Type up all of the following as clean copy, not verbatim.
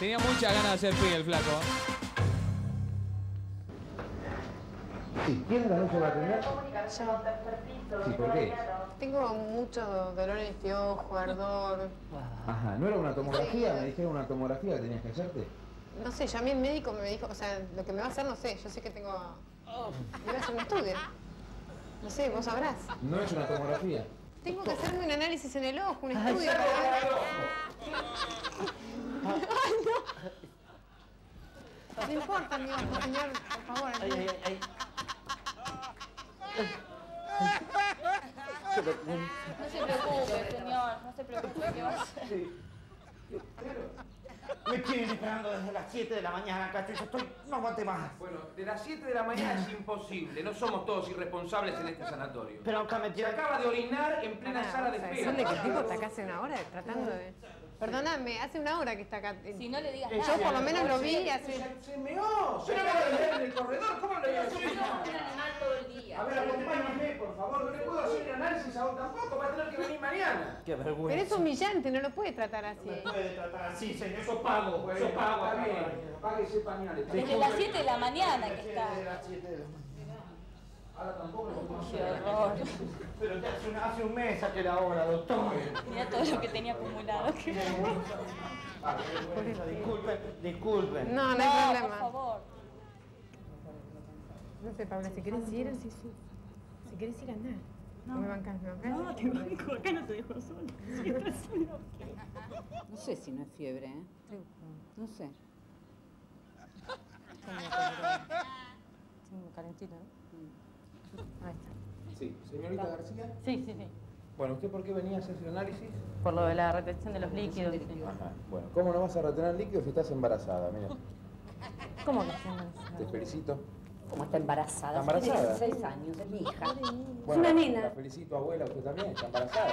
Tenía muchas ganas de hacer pi el flaco. Sí, ¿tienes la noche para terminar? Ya. Sí, ¿por qué? Tengo mucho dolor en este ojo, ardor. Ajá, ¿no era una tomografía? Me dijeron una tomografía que tenías que hacerte. No sé, llamé al médico, me dijo, o sea, lo que me va a hacer no sé, yo sé que tengo... Me va a hacer un estudio. No sé, vos sabrás. No es una tomografía. Tengo que hacerme un análisis en el ojo, un estudio para ver... ¡Ay, no! No importa mi ojo, señor, por favor. No se preocupe, señor, no se preocupe, ¿qué va a hacer? Me tienen esperando desde las 7 de la mañana, Cacho, y yo no aguante más. Bueno, de las 7 de la mañana es imposible, no somos todos irresponsables en este sanatorio. Pero acá me Se tienen... acaba de orinar en plena sala de espera. ¿Son de que el tipo está acá hace una hora tratando de...? Perdóname, hace una hora que está acá. Si no le digas Yo nada. por lo menos lo vi hace... Se meó, se acaba de mear en el corredor, ¿cómo le voy a decir? Un animal todo el día. A ver, acompáñame, por favor, no le puedo hacer el análisis a vos tampoco, va a tener que venir mañana. Qué vergüenza. Pero es humillante, no lo puede tratar así. No me puede tratar así, señor. Yo pago, yo pago. Está bien, páguese pañales. Desde las 7 de la mañana que Desde está. las 7 de la mañana. Ahora tampoco lo puedo Qué hacer. horror. Pero ya hace un mes saqué la hora, doctor. Mira todo lo que tenía acumulado. Disculpen. No, no No, hay por problema. favor. No sé, Paula, si querés ir, sí. Si querés ir, andá. No. ¿Me bancás? No, te banco, acá no te dejo sola. Si estás sola. No sé si no es fiebre, ¿eh? No sé. Tengo calentito, ¿no? Ahí está. Sí, señorita García. Sí. Bueno, ¿usted por qué venía a hacer ese análisis? Por lo de la retención de los líquidos. Ajá, bueno, ¿cómo no vas a retener líquidos si estás embarazada? Mira, ¿Cómo que está embarazada? te felicito. ¿Cómo está embarazada? ¿Está embarazada? Tiene 16 años, es mi hija. Bueno, una nena. La felicito, abuela, usted también, está embarazada.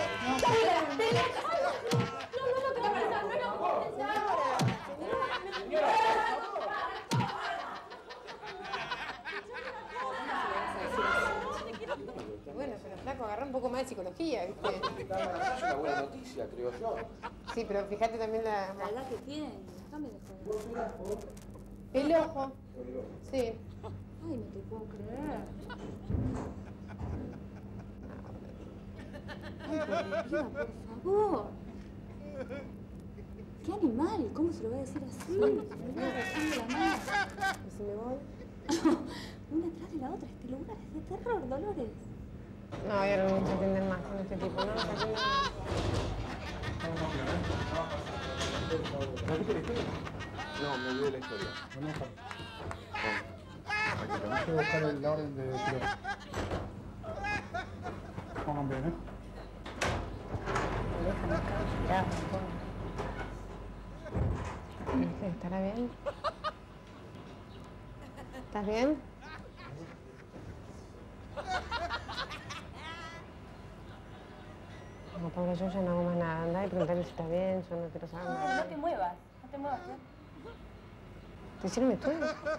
Bueno, pero flaco, agarrá un poco más de psicología, ¿viste? Está embarazada es una buena noticia, creo yo. Sí, pero fíjate también La edad que tiene, déjame de joder. el ojo. Sí. Ay, no te puedo creer. Ay, Valentina, por favor. ¿Qué animal? ¿Cómo se lo voy a decir así? Se me va rozando la mano. ¿Y si me voy? Una atrás de la otra. Este lugar es de terror, Dolores. No, ya no me gusta atender más con este tipo, ¿no? ¿Repite la historia? No, me olvidé la historia. Hay que buscar la orden de tiro. Pongan bien, ¿eh? ¿Estará bien? ¿Estás bien? No, Paula, yo ya no hago más nada. Andá y preguntarle si está bien, yo no quiero saber nada. No te muevas, no te muevas. ¿Eh? ¿Te hicieron estudio?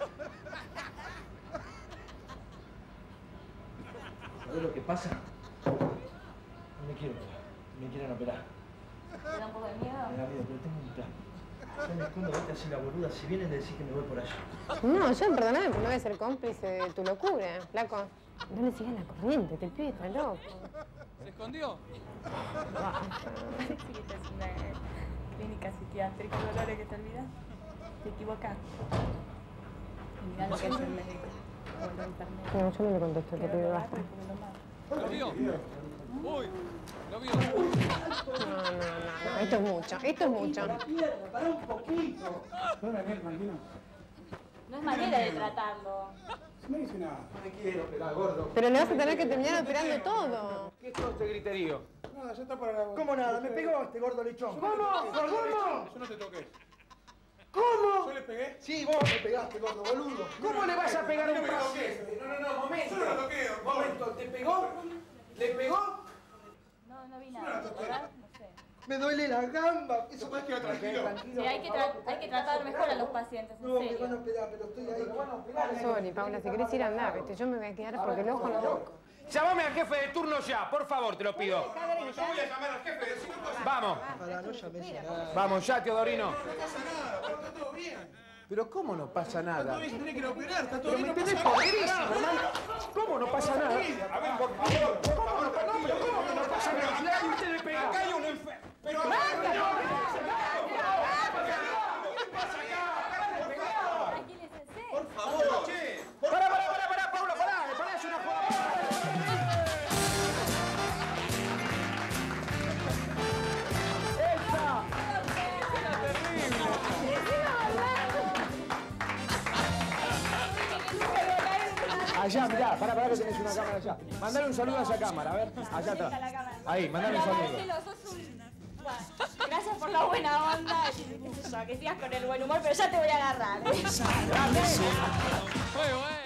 ¿Sabes lo que pasa? No me quiero operar. Me quieren operar. ¿Te da un poco de miedo? Me da miedo, pero tengo un plan. Yo me escondo, vete así la boluda. Si vienen, le decís que me voy por allá. No, yo, perdóname, pero no voy a ser cómplice de tu locura, flaco. No le sigas la corriente, te pibe, está loco. ¿Se escondió? Parece que esta es una clínica psiquiátrica, Dolores, que te olvidas. Te equivocas. Y mirá lo que es el médico. O el enfermero. No, yo no le contesto, te pibe, basta. ¿Lo vio? Uy, lo vio. No, esto es mucho, esto es mucho. Pará un poquito. No me ven, tranquilo. No es manera de tratarlo. No dice nada. No me quiero operar, gordo. Pero le vas a tener que terminar operando todo. ¿Qué es todo este griterío? Nada, ya está para la... ¿Cómo nada? Me pegó este gordo lechón. ¿Cómo? Yo no te toqué. ¿Cómo? ¿Yo le pegué? Sí, vos me pegaste, gordo, boludo. ¿Cómo le vas a pegar a No un me paso? toques. No, momento. Yo no lo toqué, doctor. Momento, ¿te pegó? ¿Le pegó? No vi nada, ¿verdad? No sé. Me duele la gamba. Eso ¿Puedes quedar tranquilo? Sí, hay que tratar mejor a los pacientes, en No, me van a serio. operar, pero estoy ahí. Sorry, Paula, si querés ir a andar, ¿viste? Yo me voy a quedar porque el ojo no... Llámame al jefe de turno ya, por favor, te lo pido. Yo voy a llamar al jefe, decime cosas. Vamos. Ojalá no llames a nada. Vamos ya, Teodorino. No pasa nada, está todo bien. Pero ¿cómo no pasa Está nada? todo bien, se tiene que ir a operar, está todo Pero me bien. tenés podridísimo, hermano. ¿Cómo no pasa nada? A ver, por favor, tranquilo. ¿Cómo que no pasa nada? Si a usted le pega. Acá hay un enfermo. Pero ¿Qué pasa acá? Tranquilícense. por favor, che. Pará, Pablo, pará, es una jugada. Allá, mirá, pará que tenés una cámara allá. Mandale un saludo a esa cámara, a ver, allá atrás. Ahí, mandale un saludo. Marcelo, sos un... Bueno, gracias por la buena onda, qué sé yo, que sigas con el buen humor, pero ya te voy a agarrar. Muy bueno.